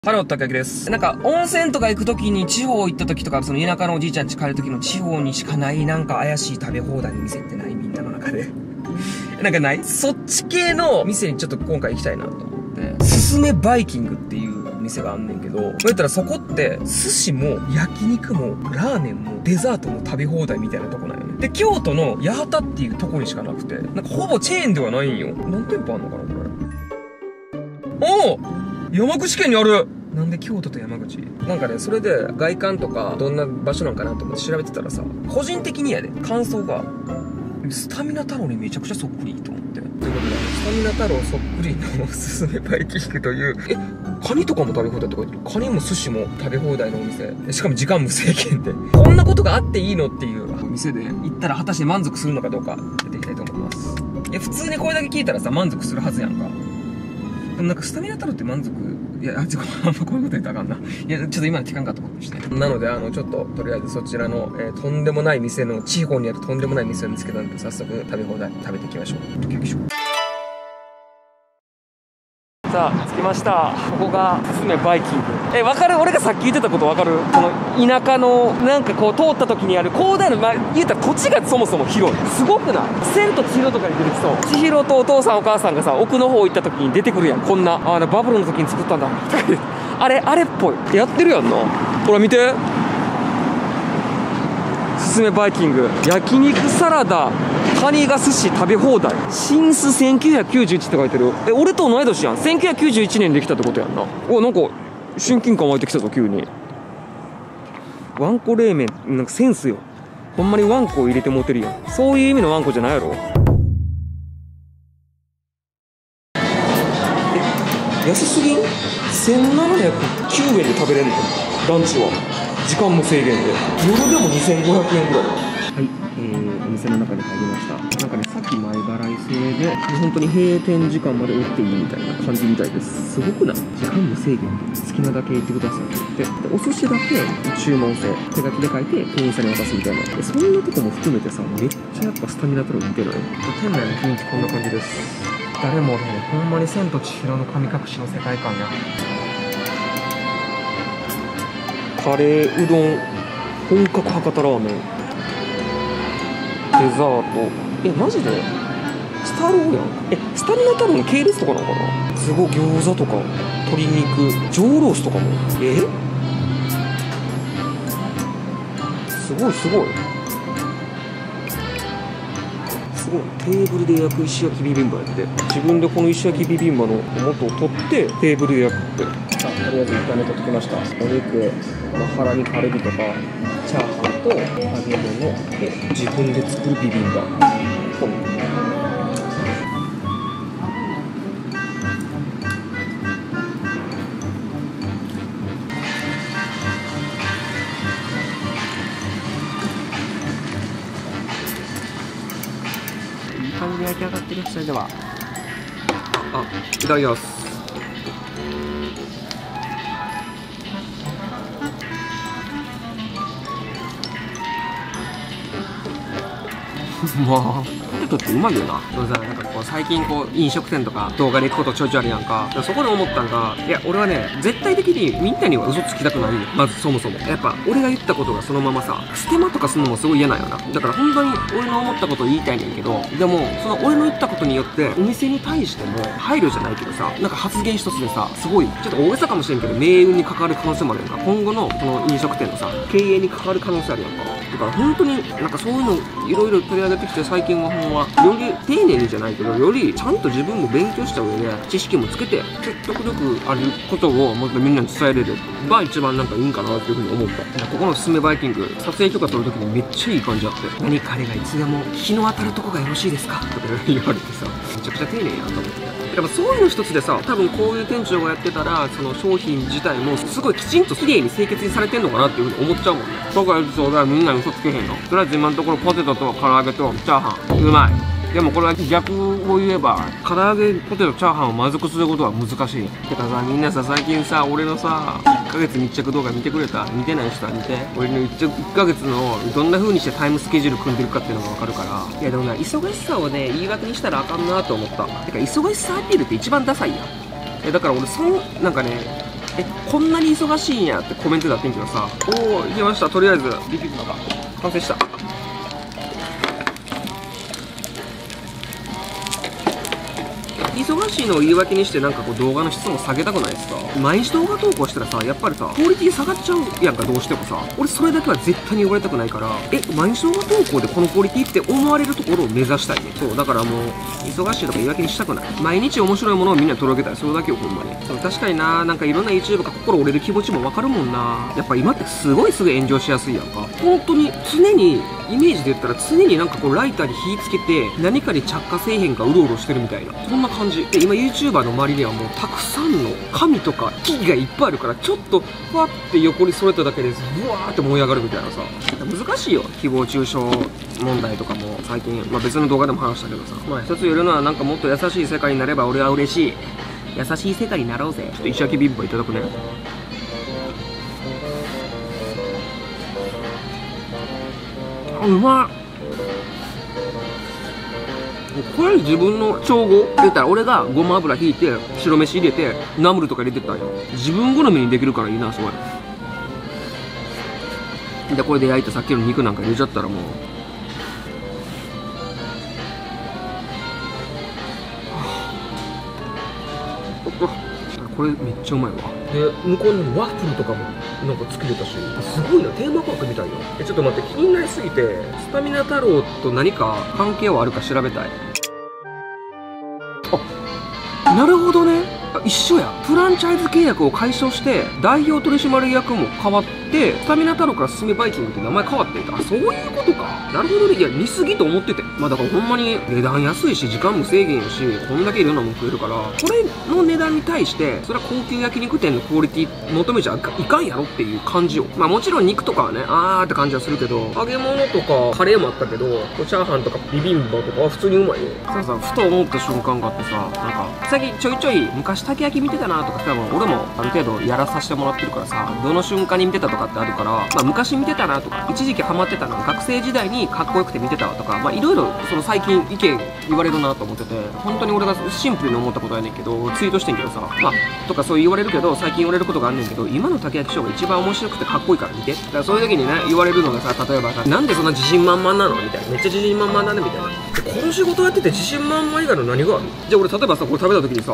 ハロー、たかきです。なんか、温泉とか行くときに、地方行ったときとか、その田舎のおじいちゃん家帰るときの地方にしかない、なんか怪しい食べ放題の店ってない？みんなの中で。なんかない？そっち系の店にちょっと今回行きたいなと思って、すすめバイキングっていう店があんねんけど、言ったらそこって、寿司も焼肉もラーメンもデザートも食べ放題みたいなとこなんよね。で、京都の八幡っていうとこにしかなくて、なんかほぼチェーンではないんよ。何店舗あんのかなこれ。おー！山口県にある！なんで京都と山口？なんかね、それで外観とかどんな場所なんかなと思って調べてたらさ、個人的にやで、感想が、スタミナ太郎にめちゃくちゃそっくりと思って。ということで、スタミナ太郎そっくりのおすすめバイキングという、カニとかも食べ放題とか言ってる。カニも寿司も食べ放題のお店。しかも時間無制限で。こんなことがあっていいのっていう店で行ったら果たして満足するのかどうか、やっていきたいと思います。いや、普通にこれだけ聞いたらさ、満足するはずやんか。でもなんかスタミナ太郎って満足、いや、あんまこういうこと言ったらあかんな。いや、ちょっと今の聞かんかったことにして。なので、ちょっと、とりあえずそちらの、とんでもない店の、地方にあるとんでもない店を見つけたんで、早速食べ放題食べていきましょう。よいしょ。さあ、着きました。ここが、すすめバイキング。わかる？俺がさっき言ってたことわかる？この、田舎の、なんかこう、通った時にある広大な、まあ、言うたら土地がそもそも広い。すごくない？千と千尋とかに出てきそう。千尋とお父さんお母さんがさ、奥の方行った時に出てくるやん。こんな、バブルの時に作ったんだ。あれっぽい。やってるやんな。ほら見て。すすめバイキング。焼肉サラダ。カニが寿司食べ放題。新ス1991って書いてる。俺と同い年やん。1991年できたってことやんな。なんか、親近感湧いてきたぞ、急に。ワンコ冷麺、なんかセンスよ。ほんまにワンコを入れて持てるやん。そういう意味のワンコじゃないやろ。安すぎん？ 1709 円で食べれんの？ランチは。時間無制限で。夜でも2500円ぐらい。はい、お店の中に入りました。なんかね、さっき前払い制で、本当に閉店時間までおっていいみたいな感じみたいです。すごくない？時間無制限で好きなだけ行ってくださいって言って、でお寿司だけ注文制、手書きで書いて店員さんに渡すみたいな。そんなとこも含めてさ、めっちゃやっぱスタミナ太郎似てない？店内の雰囲気こんな感じです。誰もね、ほんまに千と千尋の神隠しの世界観や。カレー、うどん、本格博多ラーメン、デザート。マジでスタローやん。スタミナ太郎の系列とかなのかな。すごい。餃子とか鶏肉、上ロースとかも。すごいすごいすごい。テーブルで焼く石焼きビビンバやって、自分でこの石焼きビビンバの元を取ってテーブルで焼くって。とりあえず炒めとってきました。お肉、ハラミ、カルビとかチャーハンと揚げ物で自分で作るビビンバ。いい感じで焼き上がってる。それでは、いただきます。まあ、ポテトってうまいよな。なんかこう最近こう飲食店とか動画で行くことちょいちょいあるやんか。そこで思ったんが、いや俺はね、絶対的にみんなには嘘つきたくないよ。まずそもそもやっぱ俺が言ったことがそのままさ、ステマとかするのもすごい嫌なんよな。だから本当に俺の思ったことを言いたいねんけど、でもその俺の言ったことによってお店に対しても配慮じゃないけどさ、なんか発言一つでさ、すごいちょっと大げさかもしれんけど命運に関わる可能性もあるやんか。今後のこの飲食店のさ経営に関わる可能性あるやんか。だから本当になんかそういうのいろいろ取り上げてきて、最近はほんまより丁寧にじゃないけど、よりちゃんと自分も勉強した上で知識もつけて説得力あることをもっとみんなに伝えれるが一番なんかいいんかなっていうふうに思った。ここのすすめバイキング撮影許可取るときにめっちゃいい感じあって、何彼がいつでも日の当たるとこがよろしいですかとか言われてさ、めちゃくちゃ丁寧やんと思って。やっぱそういうの一つでさ、多分こういう店長がやってたらその商品自体もすごいきちんと綺麗に清潔にされてんのかなっていうふうに思っちゃうもんね。だからそうだ、みんなに嘘つけへんの。とりあえず今のところポテトと唐揚げとチャーハンうまい。でもこれは逆を言えば、唐揚げ、ポテト、チャーハンをまずくすることは難しい。てかさ、みんなさ、最近さ、俺のさ、1ヶ月密着動画見てくれた？見てない人は見て。俺の1ヶ月のどんな風にしてタイムスケジュール組んでるかっていうのがわかるから。いやでもな、忙しさをね、言い訳にしたらあかんなと思った。てか、忙しさアピールって一番ダサいやん。だから俺、なんかね、 こんなに忙しいんやってコメントだってんけどさ、おお、行きました。とりあえずビビンバが完成した。忙しいのを言い訳にしてなんかこう動画の質も下げたくないですか？毎日動画投稿したらさ、やっぱりさ、クオリティ下がっちゃうやんか、どうしてもさ。俺それだけは絶対に言われたくないから、毎日動画投稿でこのクオリティって思われるところを目指したいね。そう、だからもう、忙しいとか言い訳にしたくない。毎日面白いものをみんなに届けたい。それだけよ、ほんまに。そう、確かにな、なんかいろんな YouTuber が心折れる気持ちもわかるもんな。やっぱ今ってすごいすぐ炎上しやすいやんか。本当に、常に、イメージで言ったら常になんかこうライターに火つけて何かに着火せえへんかうろうろしてるみたいな、そんな感じで、今 YouTuber の周りにはもうたくさんの紙とか木々がいっぱいあるから、ちょっとふわって横にそれただけでブワーって燃え上がるみたいなさ、難しいよ。誹謗中傷問題とかも最近、別の動画でも話したけどさ、一つ言えるのはなんかもっと優しい世界になれば俺は嬉しい。優しい世界になろうぜ。ちょっと石焼きビビンバいただくね。うまっ。これ自分の調合言ったら、俺がごま油ひいて白飯入れてナムルとか入れてったんよ。自分好みにできるからいいな、すごい。でこれで焼いたさっきの肉なんか入れちゃったらもう、これめっちゃうまいわ。で向こうにワッフルとかもなんか作れたし、すごいな、テーマパークみたいよ。ちょっと待って、気になりすぎてスタミナ太郎と何か関係はあるか調べたい。あ、なるほどね。一緒や。フランチャイズ契約を解消して代表取締役も変わって、スタミナ太郎からすすめバイキングって名前変わっていた。そういうことか。なるほどね。いや、似すぎと思ってて、だからほんまに値段安いし時間無制限やし、こんだけいろんなもん食えるから、これの値段に対してそれは高級焼肉店のクオリティ求めちゃいかんやろっていう感じよ。もちろん肉とかはね、あーって感じはするけど、揚げ物とかカレーもあったけど、チャーハンとかビビンバとかは普通にうまいよ。さ、ふと思った瞬間があってさ、なんか最近ちょいちょい昔たき焼き見てたなとかさ、俺もある程度やらさせてもらってるからさ、どの瞬間に見てたとかってあるから、昔見てたなとか、一時期ハマってたな、学生時代にかっこよくて見てたわとか、いろいろその最近意見言われるなと思ってて、本当に俺がシンプルに思ったことやねんけど、ツイートしてんけどさ、とかそう言われるけど、最近言われることがあんねんけど、今のたき焼きショーが一番面白くてかっこいいから見て。だからそういう時にね、言われるのがさ、例えばさ、なんでそんな自信満々なのみたいな、めっちゃ自信満々だねみたいな。この仕事やってて自信満々以外の何がある？じゃあ俺例えばさ、これ食べた時にさ、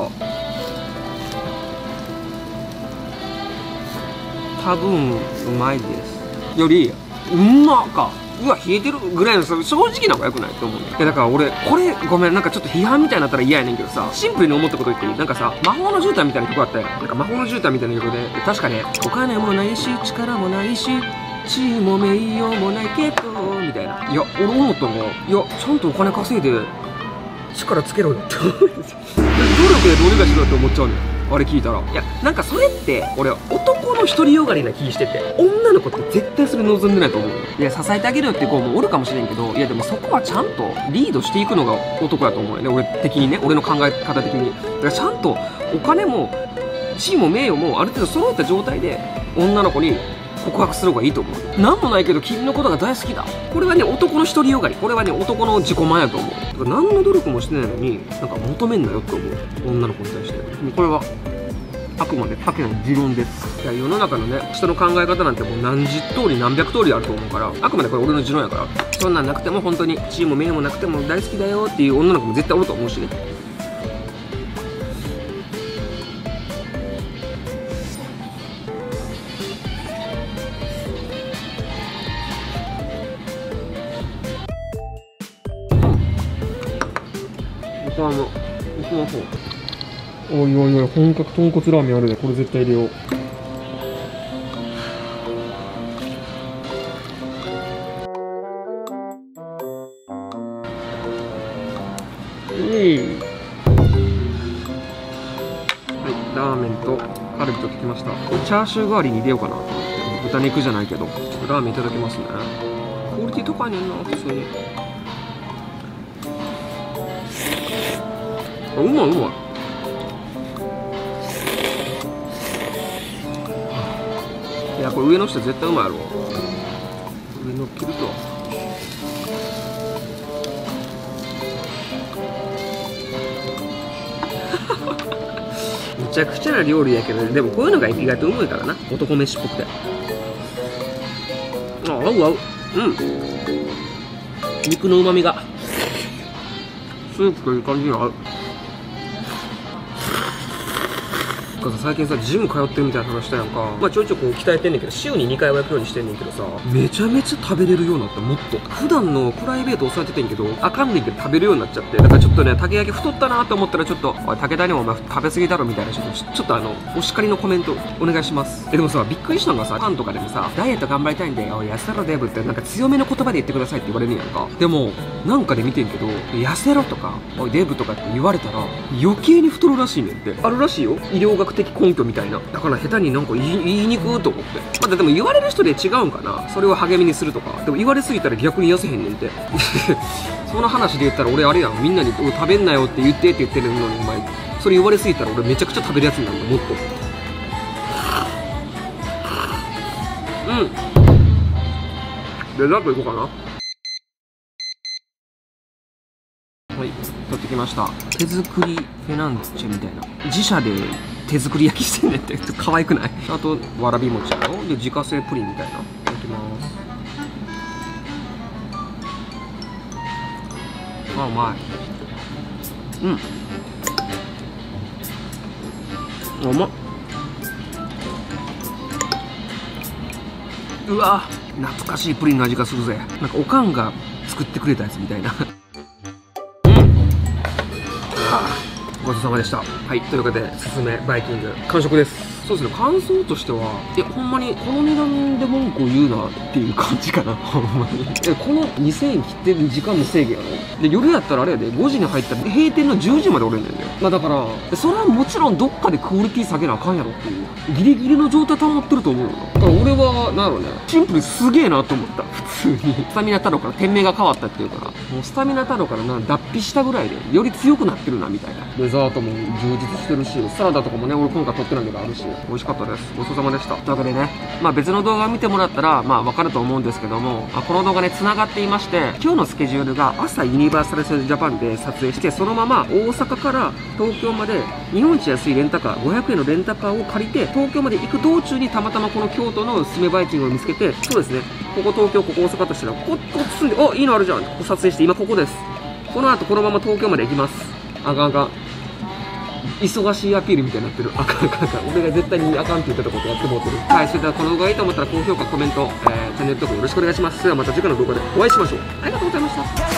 多分うまいですより、うまか、うわ冷えてるぐらいの正直な方がよくないと思うんだよ。だから俺これごめん、なんかちょっと批判みたいになったら嫌やねんけどさ、シンプルに思ったこと言っていい？なんかさ、魔法の絨毯みたいな曲あったよ。なんか魔法の絨毯みたいな曲で、確かね、お金もないし力もないし地位も名誉もないけどみたいな。いや俺思ったのが、いやちゃんとお金稼いで力つけろよって思うんですよ。努力でどうにかしろって思っちゃうのよ、あれ聞いたら。いやなんかそれって俺男の独りよがりな気してて、女の子って絶対それ望んでないと思う。いや支えてあげるよって子もおるかもしれんけど、いやでもそこはちゃんとリードしていくのが男だと思うよね、俺的にね、俺の考え方的に。だからちゃんとお金も地位も名誉もある程度揃った状態で女の子に告白する方がいいと思う。なんもないけど君のことが大好きだ、これはね男の独りよがり、これはね男の自己満やと思う。だから何の努力もしてないのになんか求めんなよって思う、女の子に対して。これはあくまでタケの持論です。いや世の中のね人の考え方なんてもう何十通り何百通りあると思うから、あくまでこれ俺の持論やから、そんなんなくても本当に地位も名誉もなくても大好きだよっていう女の子も絶対おると思うしね。おいおいおい、本格豚骨ラーメンあるで、これ絶対入れよう。はい、ラーメンとカルビときました。チャーシュー代わりに入れようかなと思って、豚肉じゃないけど、ちょっとラーメンいただきますね。クオリティ高いねんな、普通に。あ、うまいうまい。いやこれ上の人絶対うまいやろ。上のっけるとめちちゃくちゃな料理やけど、でもこういうのが意外とうまいからな、男飯っぽくて。あ、合う合う。うん、肉のうまみがスープといい感じに合う。最近さ、ジム通ってるみたいな話したやんか。まあちょいちょいこう鍛えてんねんけど、週に2回は行くようにしてんねんけどさ、めちゃめちゃ食べれるようになった。もっと普段のプライベート抑えててんけど、あかんねんけど食べるようになっちゃって、だからちょっとね、竹焼き太ったなと思ったら、ちょっとおい武田にもお前食べ過ぎだろみたいな、ちょっとお叱りのコメントお願いします。でもさ、びっくりしたのがさ、パンとかでもさ、ダイエット頑張りたいんで、おい痩せろデブってなんか強めの言葉で言ってくださいって言われるんやんか。でもなんかで見てんけど、痩せろとかおいデブとかって言われたら余計に太るらしいねんって。あるらしいよ、医療学的根拠みたいな。だから下手になんか言いにくーと思って。まあでも言われる人で違うんかな、それを励みにするとか。でも言われすぎたら逆に痩せへんねんってその話で言ったら俺あれやん、みんなに食べんなよって言ってるのに、お前それ言われすぎたら俺めちゃくちゃ食べるやつになるんだ、もっと。デザートいこうかな。はい、取ってきました。手作りフェナンチェみたいな、自社で手作り焼きしてんねんって。可愛くない？あとわらび餅やろ。で自家製プリンみたいな。いただきます。あ、うまい。うん、うまっ。うわ、懐かしいプリンの味がするぜ。なんかおかんが作ってくれたやつみたいなごちそうさまでした。はい、というわけで、すすめバイキング完食です。そうですね、感想としては、ほんまにこの値段で文句を言うなっていう感じかな、ほんまに。この2000円切ってる時間の制限やろ。で、夜やったらあれやで、5時に入ったら閉店の10時までおれんねんだよ。まあだから、それはもちろんどっかでクオリティ下げなあかんやろっていう。ギリギリの状態保ってると思うよな。だから俺は、なんやろね、シンプルにすげえなと思った。普通に。スタミナ太郎から店名が変わったっていうから、もうスタミナ太郎から脱皮したぐらいで、より強くなってるなみたいな。デザートも充実してるし、サラダとかもね、俺今回取ってないのがあるし、美味しかったです。ごちそうさまでした。というわけでね、まあ別の動画を見てもらったら、まあわかると思うんですけども、この動画ね、繋がっていまして、今日のスケジュールが朝ユニバーサル・スタジオ・ジャパンで撮影して、そのまま大阪から東京まで日本一安いレンタカー、500円のレンタカーを借りて、東京まで行く道中にたまたまこの京都のすすめバイキングを見つけて、そうですね、ここ東京、ここ大阪としたら、ここ進んで、お、いいのあるじゃん。ここ撮影して、今ここです。この後このまま東京まで行きます。あかんあかん。忙しいアピールみたいになってる。あかんあかんあかん。俺が絶対にあかんって言ってたことやってもうてる。はい、それではこの動画がいいと思ったら高評価、コメント、チャンネル登録よろしくお願いします。それではまた次回の動画でお会いしましょう。ありがとうございました。